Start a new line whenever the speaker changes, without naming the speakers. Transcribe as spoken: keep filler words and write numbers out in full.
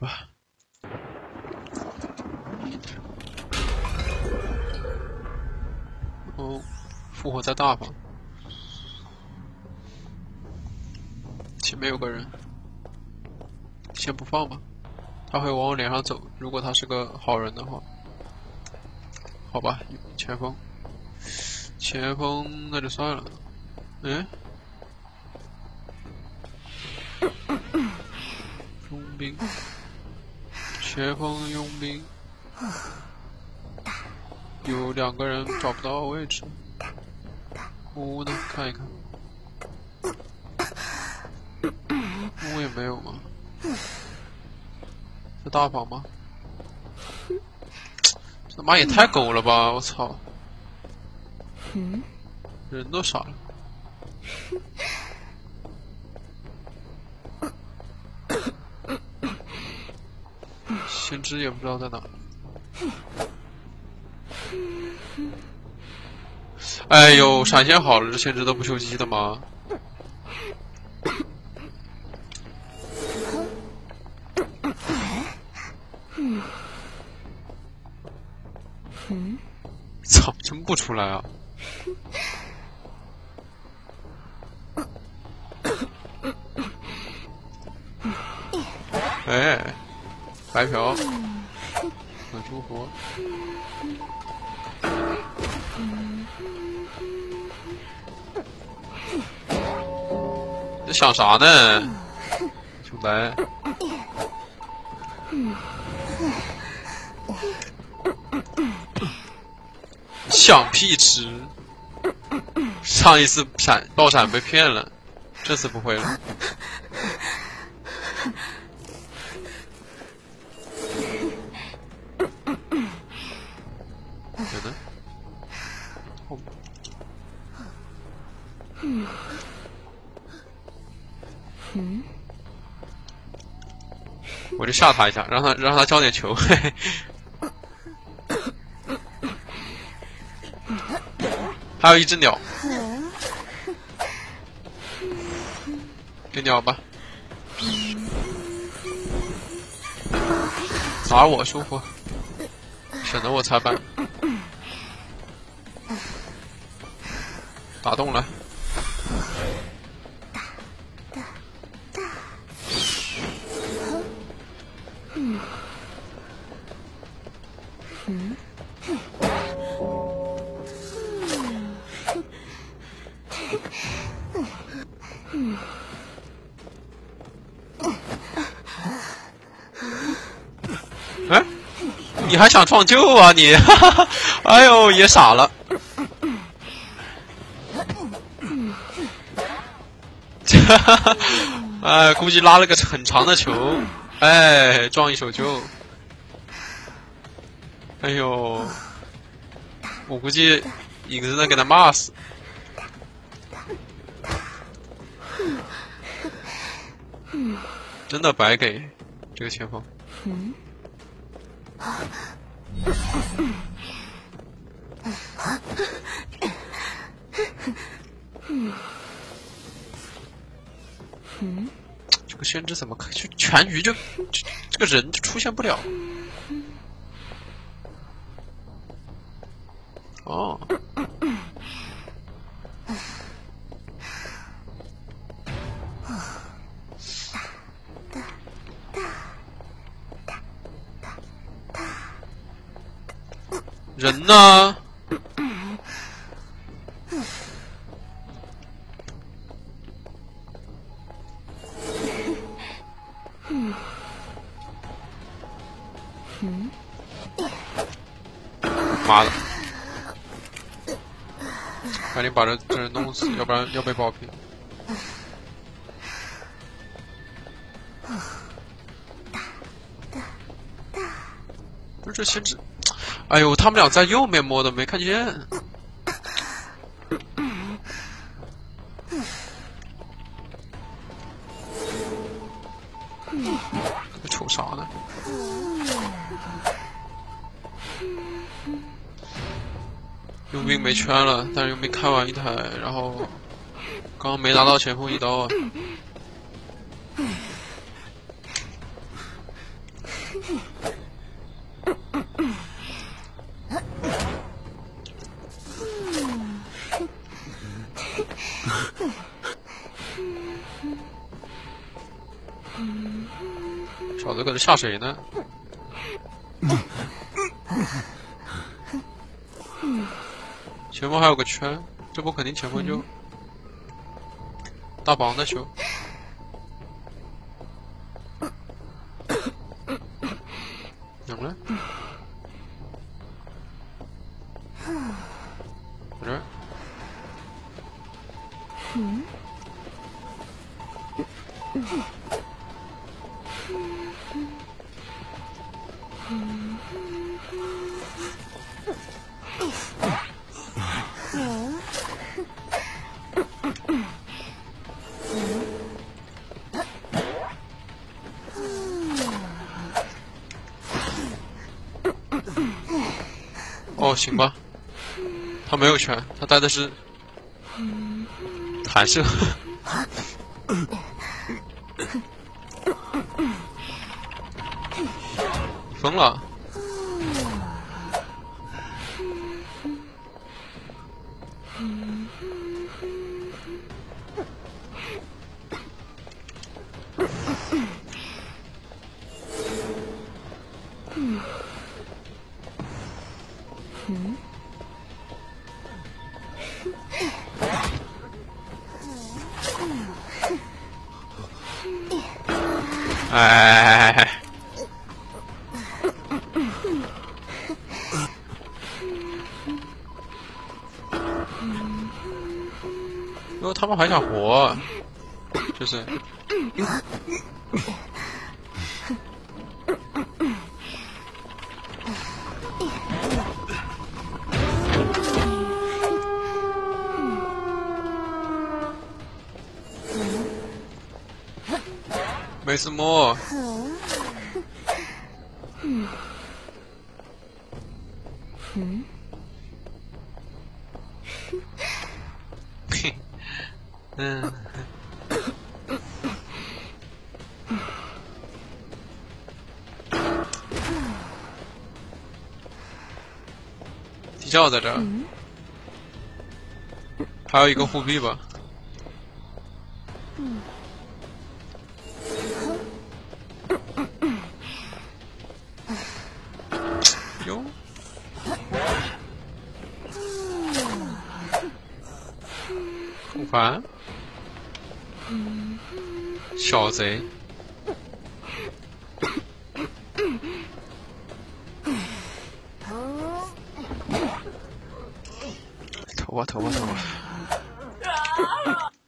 吧。哦，复活在大房，前面有个人，先不放吧，他会往我脸上走。如果他是个好人的话，好吧，前锋，前锋那就算了。嗯，佣兵，前锋佣兵。有两个人找不到位置，屋呢？看一看，屋也没有吗？是大房吗？这他妈也太狗了吧！我操，人都傻了。先知也不知道在哪。哎呦，闪现好了，这先知都不秀鸡的吗？操，真不出来啊！哎，白嫖，很舒服。你想啥呢，兄弟？想屁吃！上一次闪爆闪被骗了，这次不会了。有呢？后面。我就吓他一下，让他让他交点球。嘿嘿。还有一只鸟，给鸟吧。打我舒服，省得我裁板。打动了。哎，你还想创旧啊你？哈哈，哎呦，也傻了。哈哈，哎，估计拉了个很长的球，哎，撞一手就。哎呦，我估计影子能给他骂死。真的白给这个前锋。嗯。这个先知怎么就全局就就这个人就出现不了？哦。人呢？妈的！赶紧把这这人弄死，要不然要被爆屏。不是这先知，哎呦，他们俩在右面摸的，没看见。瞅啥呢？佣兵没圈了，但是佣兵开完一台，然后刚刚没拿到前锋一刀啊。 小子搁这吓谁呢？前方还有个圈，这波肯定前锋就大帮的球。怎么了？在这儿。嗯。哦，行吧，他没有拳，他带的是弹射。疯了！哎，因为他们还想活，就是。没什么。嗯。嗯。嘿。嗯。地窖在这儿，还有一个护臂吧。嗯。哟。空翻。小贼。投吧投吧投吧。